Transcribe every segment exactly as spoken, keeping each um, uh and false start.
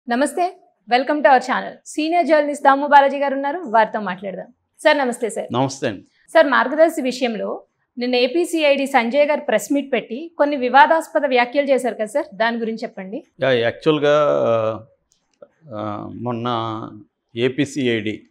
నమస్తే welcome to our channel senior journalist Damu Balaji గారు ఉన్నారు వారితో మాట్లాడదాం సార్ నమస్తే సార్ నమస్తే సార్ మార్గదర్శి విషయంలో నిన్న AP C I D Sanjay garu press meet పెట్టి కొన్ని వివాదాస్పద వ్యాఖ్యలు చేశారు కదా సార్ దాని గురించి చెప్పండి యా యాక్చువల్గా మొన్న AP C I D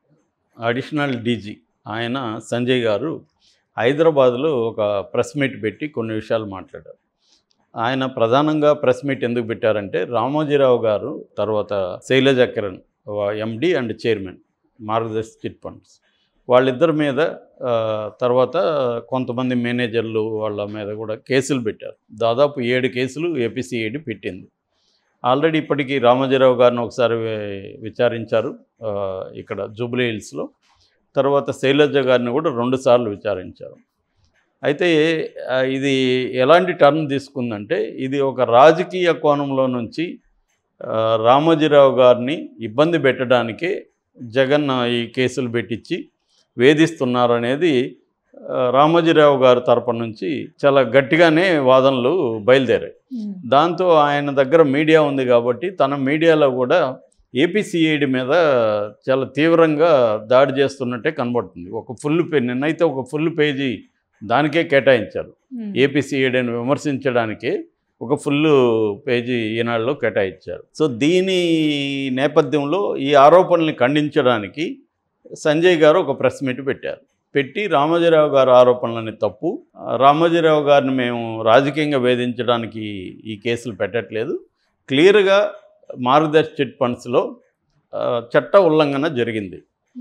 additional DG ఆయన సంజయ్ గారు హైదరాబాద్లో ఒక ప్రెస్ మీట్ పెట్టి కొన్ని విషయాలు మాట్లాడారు. ఆయన ప్రధానంగా ప్రెస్ మీట్ ఎందుకు పెట్టారంటే రామోజీరావు గారు తర్వాత Shailaja Kiran MD and chairman Margadarsi chit funds వాళ్ళిద్దరి మీద తర్వాత కొంతమంది మేనేజర్లు వాళ్ళ మీద కూడా కేసులు పెట్టారు. దాదాపు ఏడు కేసులు ఏపీ సి ఐ డి పెట్టింది. ఆల్రెడీ ఇప్పటికీ రామోజీరావు గారిని ఒకసారి విచారించారు ఇక్కడ జూబ్లీ హిల్స్లో, తర్వాత శైలజ గారిని కూడా రెండుసార్లు విచారించారు. అయితే ఇది ఎలాంటి టర్న్ తీసుకుందంటే ఇది ఒక రాజకీయ కోణంలో నుంచి రామోజీరావు గారిని ఇబ్బంది పెట్టడానికే జగన్ ఈ కేసులు పెట్టించి వేధిస్తున్నారు అనేది రామోజీరావు గారి తరపు నుంచి చాలా గట్టిగానే వాదనలు బయలుదేరాయి. దాంతో ఆయన దగ్గర మీడియా ఉంది కాబట్టి తన మీడియాలో కూడా ఏపీ సి ఐ డి మీద చాలా తీవ్రంగా దాడి చేస్తున్నట్టే కనబడుతుంది. ఒక ఫుల్ పే నిన్నైతే ఒక ఫుల్ పేజీ దానికే కేటాయించారు. ఏపీ సి ఐ డిని విమర్శించడానికే ఒక ఫుల్ పేజీ ఈనాడులో కేటాయించారు. సో దీని నేపథ్యంలో ఈ ఆరోపణల్ని ఖండించడానికి సంజయ్ గారు ఒక ప్రెస్ మీట్ పెట్టారు. పెట్టి రామోజీరావు గారు ఆరోపణలని తప్పు, రామోజీరావు గారిని మేము రాజకీయంగా వేధించడానికి ఈ కేసులు పెట్టట్లేదు, క్లియర్గా మార్గదర్శి చిట్ ఫండ్స్లో చట్ట ఉల్లంఘన జరిగింది,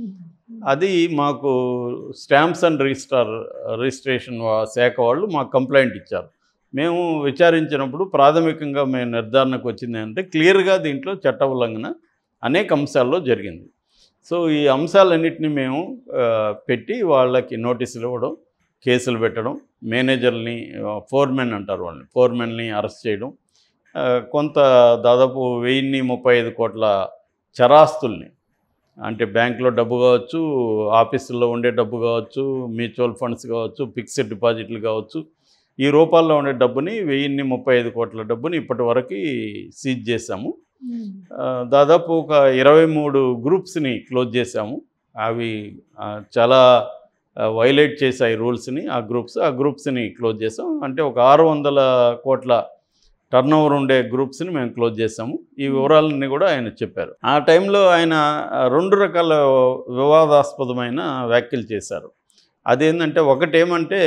అది మాకు స్టాంప్స్ అండ్ రిజిస్టర్ రిజిస్ట్రేషన్ శాఖ వాళ్ళు మాకు కంప్లైంట్ ఇచ్చారు. మేము విచారించినప్పుడు ప్రాథమికంగా మేము నిర్ధారణకు వచ్చింది అంటే క్లియర్గా దీంట్లో చట్ట ఉల్లంఘన అనేక అంశాల్లో జరిగింది. సో ఈ అంశాలన్నింటినీ మేము పెట్టి వాళ్ళకి నోటీసులు ఇవ్వడం, కేసులు పెట్టడం, మేనేజర్ని ఫోర్మెన్ అంటారు వాళ్ళని ఫోర్మెన్ని అరెస్ట్ చేయడం, కొంత దాదాపు వెయ్యిన్ని ముప్పై ఐదు కోట్ల చరాస్తుల్ని అంటే బ్యాంకులో డబ్బు కావచ్చు, ఆఫీసుల్లో ఉండే డబ్బు కావచ్చు, మ్యూచువల్ ఫండ్స్ కావచ్చు, ఫిక్స్డ్ డిపాజిట్లు కావచ్చు, ఈ రూపాల్లో ఉండే డబ్బుని వెయ్యిన్ని ముప్పై ఐదు కోట్ల డబ్బుని ఇప్పటి వరకు సీజ్ చేశాము. దాదాపు ఒక ఇరవై మూడు గ్రూప్స్ని క్లోజ్ చేశాము. అవి చాలా వైలేట్ చేశాయి రూల్స్ని. ఆ గ్రూప్స్ ఆ గ్రూప్స్ని క్లోజ్ చేసాం. అంటే ఒక ఆరు వందల కోట్ల టర్న్ ఓవర్ ఉండే గ్రూప్స్ని మేము క్లోజ్ చేసాము. ఈ వివరాలన్నీ కూడా ఆయన చెప్పారు. ఆ టైంలో ఆయన రెండు రకాల వివాదాస్పదమైన వ్యాఖ్యలు చేశారు. అదేంటంటే ఒకటేమంటే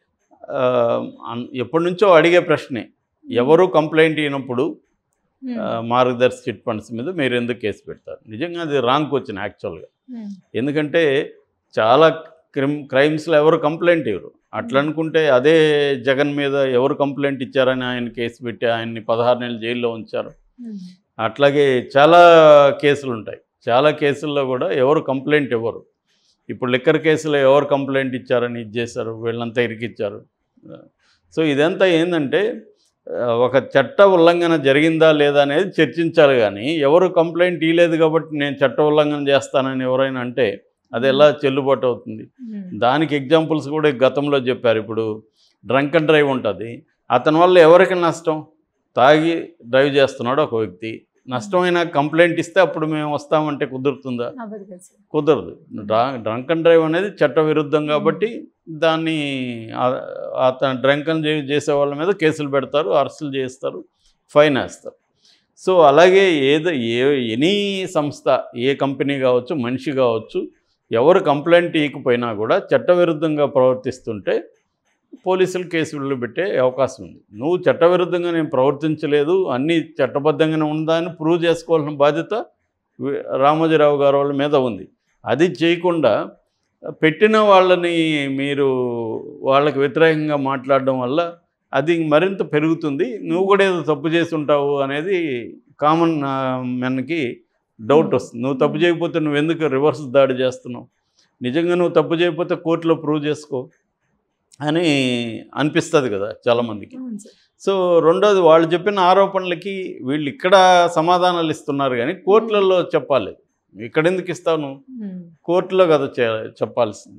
ఎప్పటి నుంచో అడిగే ప్రశ్నే, ఎవరు కంప్లైంట్ అయినప్పుడు మార్గదర్శి చిట్ ఫండ్స్ మీద మీరు ఎందుకు కేసు పెడతారు? నిజంగా అది రాంగ్ క్వశ్చన్ యాక్చువల్గా. ఎందుకంటే చాలా క్రిమ్ క్రైమ్స్లో ఎవరు కంప్లైంట్ ఇవ్వరు. అట్లా అనుకుంటే అదే జగన్ మీద ఎవరు కంప్లైంట్ ఇచ్చారని ఆయన కేసు పెట్టి ఆయన్ని పదహారు నెలలు జైల్లో ఉంచారు. అట్లాగే చాలా కేసులు ఉంటాయి. చాలా కేసుల్లో కూడా ఎవరు కంప్లైంట్ ఇవ్వరు. ఇప్పుడు లిక్కర్ కేసులో ఎవరు కంప్లైంట్ ఇచ్చారని ఇది చేశారు, వీళ్ళంతా ఇరికిచ్చారు. సో ఇదంతా ఏంటంటే ఒక చట్ట ఉల్లంఘన జరిగిందా లేదా అనేది చర్చించాలి, కానీ ఎవరు కంప్లైంట్ ఇవ్వలేదు కాబట్టి నేను చట్ట ఉల్లంఘన చేస్తానని ఎవరైనా అంటే అది ఎలా చెల్లుబాటు అవుతుంది? దానికి ఎగ్జాంపుల్స్ కూడా గతంలో చెప్పారు. ఇప్పుడు డ్రంక్ అండ్ డ్రైవ్ ఉంటుంది, అతని వల్ల ఎవరికి నష్టం? తాగి డ్రైవ్ చేస్తున్నాడు ఒక వ్యక్తి, నష్టమైన కంప్లైంట్ ఇస్తే అప్పుడు మేము వస్తామంటే కుదురుతుందా? కుదరదు. డ్రంక్ అండ్ డ్రైవ్ అనేది చట్ట విరుద్ధం కాబట్టి దాన్ని అతను డ్రంక్ అండ్ డ్రైవ్ చేసే వాళ్ళ మీద కేసులు పెడతారు, అరెస్టులు చేస్తారు, ఫైన్ వేస్తారు. సో అలాగే ఏదో ఏ ఎనీ సంస్థ, ఏ కంపెనీ కావచ్చు, మనిషి కావచ్చు, ఎవరు కంప్లైంట్ ఇవ్వకపోయినా కూడా చట్టవిరుద్ధంగా ప్రవర్తిస్తుంటే పోలీసులు కేసులు పెట్టే అవకాశం ఉంది. నువ్వు చట్టవిరుద్ధంగా నేను ప్రవర్తించలేదు, అన్నీ చట్టబద్ధంగానే ఉందా అని ప్రూవ్ చేసుకోవాల్సిన బాధ్యత రామోజీరావు గారు వాళ్ళ మీద ఉంది. అది చేయకుండా పెట్టిన వాళ్ళని మీరు వాళ్ళకి వ్యతిరేకంగా మాట్లాడడం వల్ల అది మరింత పెరుగుతుంది. నువ్వు కూడా ఏదో తప్పు చేసి ఉంటావు అనేది కామన్ మెన్కి డౌట్ వస్తుంది. నువ్వు తప్పు చేయకపోతే నువ్వు ఎందుకు రివర్స్ దాడి చేస్తున్నావు? నిజంగా నువ్వు తప్పు చేయకపోతే కోర్టులో ప్రూవ్ చేసుకో అని అనిపిస్తుంది కదా చాలామందికి. సో రెండోది, వాళ్ళు చెప్పిన ఆరోపణలకి వీళ్ళు ఇక్కడ సమాధానాలు ఇస్తున్నారు కానీ కోర్టులలో చెప్పాలి. ఇక్కడ ఎందుకు ఇస్తావు? నువ్వు కోర్టులో కదా చెప్పాల్సింది.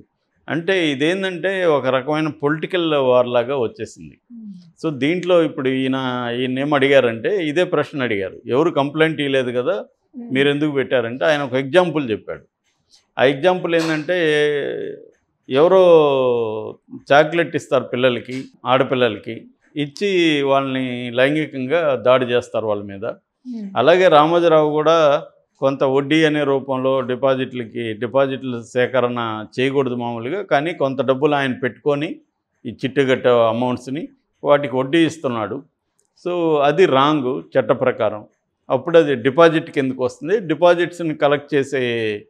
అంటే ఇదేంటంటే ఒక రకమైన పొలిటికల్ వార్ లాగా వచ్చేసింది. సో దీంట్లో ఇప్పుడు ఈయన ఈయన ఏం అడిగారంటే ఇదే ప్రశ్న అడిగారు, ఎవరు కంప్లైంట్ ఇవ్వలేదు కదా మీరు ఎందుకు పెట్టారంటే ఆయన ఒక ఎగ్జాంపుల్ చెప్పాడు. ఆ ఎగ్జాంపుల్ ఏంటంటే ఎవరో చాక్లెట్ ఇస్తారు పిల్లలకి, ఆడపిల్లలకి ఇచ్చి వాళ్ళని లైంగికంగా దాడి చేస్తారు వాళ్ళ మీద. అలాగే రామోజీరావు కూడా కొంత వడ్డీ అనే రూపంలో డిపాజిట్లకి డిపాజిట్ల సేకరణ చేయకూడదు మామూలుగా, కానీ కొంత డబ్బులు ఆయన పెట్టుకొని ఈ చిట్టుగట్ట అమౌంట్స్ని వాటికి వడ్డీ ఇస్తున్నాడు. సో అది రాంగు చట్ట ప్రకారం. అప్పుడు అది డిపాజిట్ కిందకు వస్తుంది. డిపాజిట్స్ని కలెక్ట్ చేసే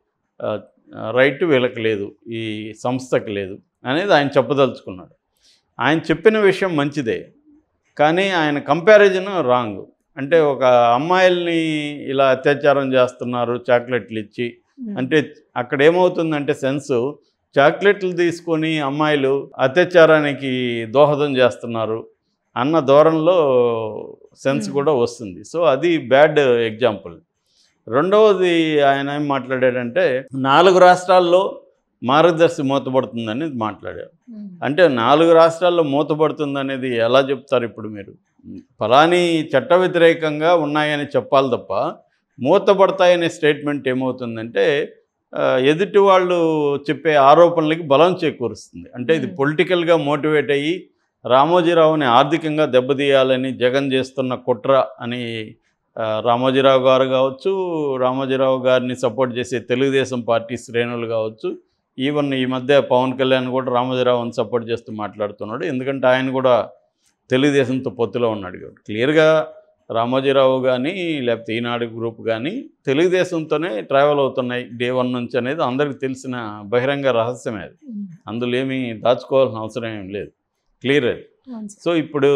రైట్ వీళ్ళకి లేదు, ఈ సంస్థకి లేదు అనేది ఆయన చెప్పదలుచుకున్నాడు. ఆయన చెప్పిన విషయం మంచిదే, కానీ ఆయన కంపారిజన్ రాంగ్. అంటే ఒక అమ్మాయిల్ని ఇలా అత్యాచారం చేస్తున్నారు చాక్లెట్లు ఇచ్చి అంటే అక్కడ ఏమవుతుందంటే సెన్సు చాక్లెట్లు తీసుకొని అమ్మాయిలు అత్యాచారానికి దోహదం చేస్తున్నారు అన్న ధోరణిలో సెన్స్ కూడా వస్తుంది. సో అది బ్యాడ్ ఎగ్జాంపుల్. రెండవది ఆయన ఏం మాట్లాడాడంటే నాలుగు రాష్ట్రాల్లో మార్గదర్శి మూతపడుతుందని మాట్లాడారు. అంటే నాలుగు రాష్ట్రాల్లో మూతపడుతుందనేది ఎలా చెప్తారు ఇప్పుడు మీరు? ఫలాని చట్ట వ్యతిరేకంగా ఉన్నాయని చెప్పాలి తప్ప మూతపడతాయనే స్టేట్మెంట్ ఏమవుతుందంటే ఎదుటి వాళ్ళు చెప్పే ఆరోపణలకి బలం చేకూరుస్తుంది. అంటే ఇది పొలిటికల్గా మోటివేట్ అయ్యి రామోజీరావుని ఆర్థికంగా దెబ్బతీయాలని జగన్ చేస్తున్న కుట్ర అని రామోజీరావు గారు కావచ్చు, రామోజీరావు గారిని సపోర్ట్ చేసే తెలుగుదేశం పార్టీ శ్రేణులు కావచ్చు, ఈవెన్ ఈ మధ్య పవన్ కళ్యాణ్ కూడా రామోజీరావుని సపోర్ట్ చేస్తూ మాట్లాడుతున్నాడు. ఎందుకంటే ఆయన కూడా తెలుగుదేశంతో పొత్తులో ఉన్నాడు కాబట్టి క్లియర్గా రామోజీరావు కానీ లేకపోతే ఈనాడు గ్రూప్ కానీ తెలుగుదేశంతోనే ట్రావెల్ అవుతున్నాయి డే వన్ నుంచి అనేది అందరికీ తెలిసిన బహిరంగ రహస్యమే. అది అందులో ఏమీ దాచుకోవాల్సిన అవసరం ఏం లేదు, క్లియర్ అది. సో ఇప్పుడు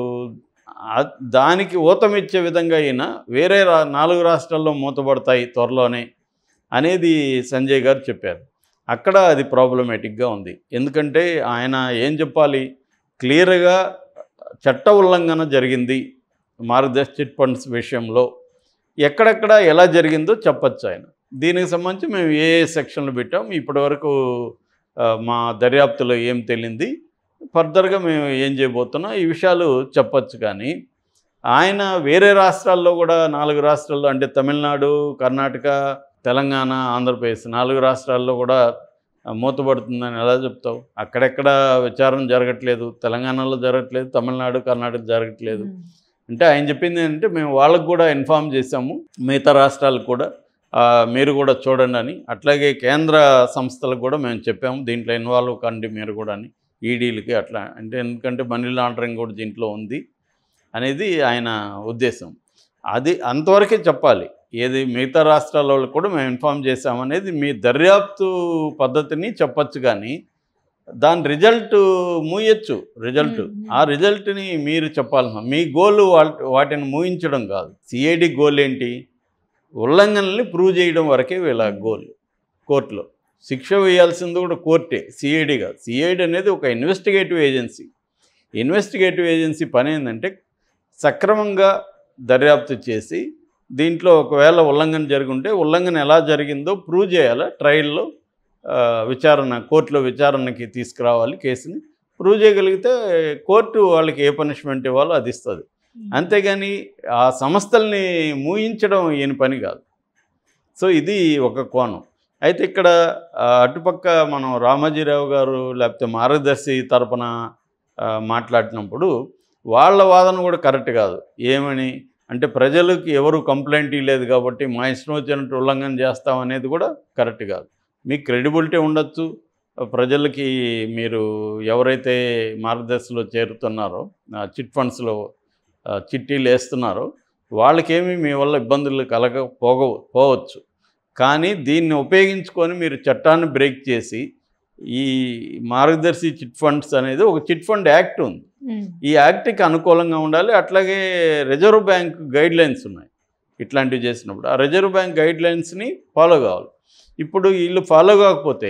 దానికి ఊతమిచ్చే విధంగా అయినా వేరే రా నాలుగు రాష్ట్రాల్లో మూతపడతాయి త్వరలోనే అనేది సంజయ్ గారు చెప్పారు. అక్కడ అది ప్రాబ్లమేటిక్గా ఉంది. ఎందుకంటే ఆయన ఏం చెప్పాలి, క్లియర్గా చట్ట ఉల్లంఘన జరిగింది మార్గదర్శి చిట్ ఫండ్స్ విషయంలో, ఎక్కడెక్కడ ఎలా జరిగిందో చెప్పచ్చు ఆయన. దీనికి సంబంధించి మేము ఏ ఏ సెక్షన్లు పెట్టాం, ఇప్పటివరకు మా దర్యాప్తులో ఏం తెలియంది, ఫర్దర్గా మేము ఏం చేయబోతున్నాం, ఈ విషయాలు చెప్పచ్చు. కానీ ఆయన వేరే రాష్ట్రాల్లో కూడా నాలుగు రాష్ట్రాల్లో అంటే తమిళనాడు, కర్ణాటక, తెలంగాణ, ఆంధ్రప్రదేశ్ నాలుగు రాష్ట్రాల్లో కూడా మూతపడుతుందని ఎలా చెప్తావు? అక్కడెక్కడ విచారణ జరగట్లేదు, తెలంగాణలో జరగట్లేదు, తమిళనాడు, కర్ణాటక జరగట్లేదు. అంటే ఆయన చెప్పింది ఏంటంటే మేము వాళ్ళకు కూడా ఇన్ఫామ్ చేశాము, మిగతా రాష్ట్రాలకు కూడా మీరు కూడా చూడండి అని. అట్లాగే కేంద్ర సంస్థలకు కూడా మేము చెప్పాము దీంట్లో ఇన్వాల్వ్ కండి మీరు కూడా అని, ఈడీలకి అట్లా. అంటే ఎందుకంటే మనీ లాండరింగ్ కూడా దీంట్లో ఉంది అనేది ఆయన ఉద్దేశం. అది అంతవరకే చెప్పాలి. ఏది మిగతా రాష్ట్రాల వాళ్ళకి కూడా మేము ఇన్ఫామ్ చేసామనేది మీ దర్యాప్తు పద్ధతిని చెప్పచ్చు. కానీ దాని రిజల్ట్ మూయచ్చు. రిజల్ట్ ఆ రిజల్ట్ని మీరు చెప్పాల్సిన మీ గోల్ వాటిని మూయించడం కాదు. సిఐడి గోల్ ఏంటి? ఉల్లంఘనల్ని ప్రూవ్ చేయడం వరకే వీళ్ళ గోల్. కోర్టులో శిక్ష వేయాల్సింది కూడా కోర్టే, సిఐడి కాదు. సిఐడి అనేది ఒక ఇన్వెస్టిగేటివ్ ఏజెన్సీ. ఇన్వెస్టిగేటివ్ ఏజెన్సీ పని ఏంటంటే సక్రమంగా దర్యాప్తు చేసి దీంట్లో ఒకవేళ ఉల్లంఘన జరుగుంటే ఉల్లంఘన ఎలా జరిగిందో ప్రూవ్ చేయాలి. ట్రయల్లో విచారణ కోర్టులో విచారణకి తీసుకురావాలి కేసుని. ప్రూవ్ చేయగలిగితే కోర్టు వాళ్ళకి ఏ పనిష్మెంట్ ఇవ్వాలో అది ఇస్తుంది. అంతేగాని ఆ సంస్థల్ని మూయించడం ఈయన పని కాదు. సో ఇది ఒక కోణం. అయితే ఇక్కడ అటుపక్క మనం రామోజీరావు గారు లేకపోతే మార్గదర్శి తరపున మాట్లాడినప్పుడు వాళ్ళ వాదన కూడా కరెక్ట్ కాదు. ఏమని అంటే ప్రజలకు ఎవరు కంప్లైంట్ ఇవ్వలేదు కాబట్టి మా ఇష్టం వచ్చినట్టు ఉల్లంఘన చేస్తామనేది కూడా కరెక్ట్ కాదు. మీకు క్రెడిబిలిటీ ఉండొచ్చు, ప్రజలకి మీరు ఎవరైతే మార్గదర్శిలో చేరుతున్నారో చిట్ ఫండ్స్లో చిట్టీలు వేస్తున్నారో వాళ్ళకేమీ మీ వల్ల ఇబ్బందులు కలగపోగ పోవచ్చు. కానీ దీన్ని ఉపయోగించుకొని మీరు చట్టాన్ని బ్రేక్ చేసి ఈ మార్గదర్శి చిట్ ఫండ్స్ అనేది ఒక చిట్ ఫండ్ యాక్ట్ ఉంది. ఈ యాక్ట్కి అనుకూలంగా ఉండాలి. అట్లాగే రిజర్వ్ బ్యాంక్ గైడ్ లైన్స్ ఉన్నాయి ఇట్లాంటివి చేసినప్పుడు. ఆ రిజర్వ్ బ్యాంక్ గైడ్ లైన్స్ని ఫాలో కావాలి. ఇప్పుడు వీళ్ళు ఫాలో కాకపోతే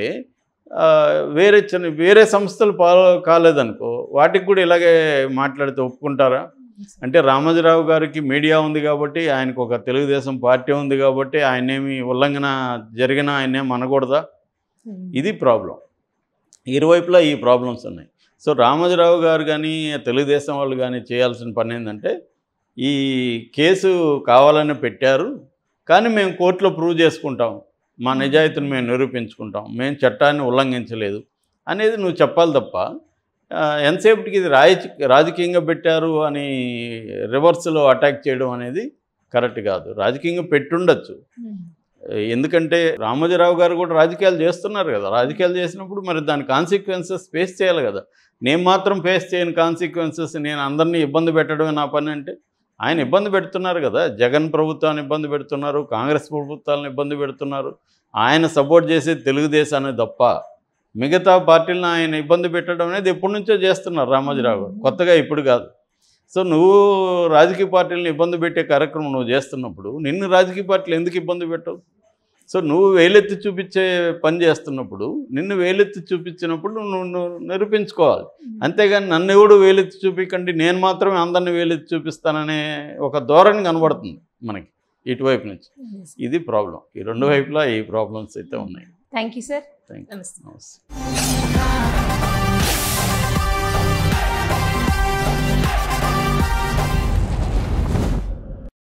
వేరే చిన్న వేరే సంస్థలు ఫాలో కాలేదనుకో వాటికి కూడా ఇలాగే మాట్లాడితే ఒప్పుకుంటారా? అంటే రామోజీరావు గారికి మీడియా ఉంది కాబట్టి, ఆయనకు ఒక తెలుగుదేశం పార్టీ ఉంది కాబట్టి ఆయనేమి ఉల్లంఘన జరిగినా ఆయనేమి అనకూడదా? ఇది ప్రాబ్లం. ఇరువైపులా ఈ ప్రాబ్లమ్స్ ఉన్నాయి. సో రామోజీరావు గారు కానీ తెలుగుదేశం వాళ్ళు కానీ చేయాల్సిన పని ఏంటంటే, ఈ కేసు కావాలని పెట్టారు, కానీ మేము కోర్టులో ప్రూవ్ చేసుకుంటాం, మా నిజాయితీని మేము నిరూపించుకుంటాం, మేము చట్టాన్ని ఉల్లంఘించలేదు అనేది నువ్వు చెప్పాలి తప్ప, ఎంతసేపటికి ఇది రాయ రాజకీయంగా పెట్టారు అని రివర్స్లో అటాక్ చేయడం అనేది కరెక్ట్ కాదు. రాజకీయంగా పెట్టుండొచ్చు, ఎందుకంటే రామోజీరావు గారు కూడా రాజకీయాలు చేస్తున్నారు కదా. రాజకీయాలు చేసినప్పుడు మరి దాని కాన్సిక్వెన్సెస్ ఫేస్ చేయాలి కదా. నేను మాత్రం ఫేస్ చేయని కాన్సిక్వెన్సెస్, నేను అందరినీ ఇబ్బంది పెట్టడమే నా పని అంటే, ఆయన ఇబ్బంది పెడుతున్నారు కదా. జగన్ ప్రభుత్వాన్ని ఇబ్బంది పెడుతున్నారు, కాంగ్రెస్ ప్రభుత్వాలను ఇబ్బంది పెడుతున్నారు. ఆయన సపోర్ట్ చేసే తెలుగుదేశాన్ని తప్ప మిగతా పార్టీలను ఆయన ఇబ్బంది పెట్టడం అనేది ఎప్పటి నుంచో చేస్తున్నారు రామోజీరావు గారు, కొత్తగా ఇప్పుడు కాదు. సో నువ్వు రాజకీయ పార్టీలను ఇబ్బంది పెట్టే కార్యక్రమం నువ్వు చేస్తున్నప్పుడు నిన్ను రాజకీయ పార్టీలు ఎందుకు ఇబ్బంది పెట్టవు? సో నువ్వు వేలెత్తి చూపించే పని చేస్తున్నప్పుడు నిన్ను వేలెత్తి చూపించినప్పుడు నువ్వు నువ్వు నిరూపించుకోవాలి. అంతేగాని నన్ను ఎవడు వేలెత్తి చూపించండి, నేను మాత్రమే అందరిని వేలెత్తి చూపిస్తాననే ఒక ధోరణి కనబడుతుంది మనకి ఇటువైపు నుంచి. ఇది ప్రాబ్లం. ఈ రెండు వైపులా ఈ ప్రాబ్లమ్స్ అయితే ఉన్నాయి. Thank you sir. Thank you. నమస్తే.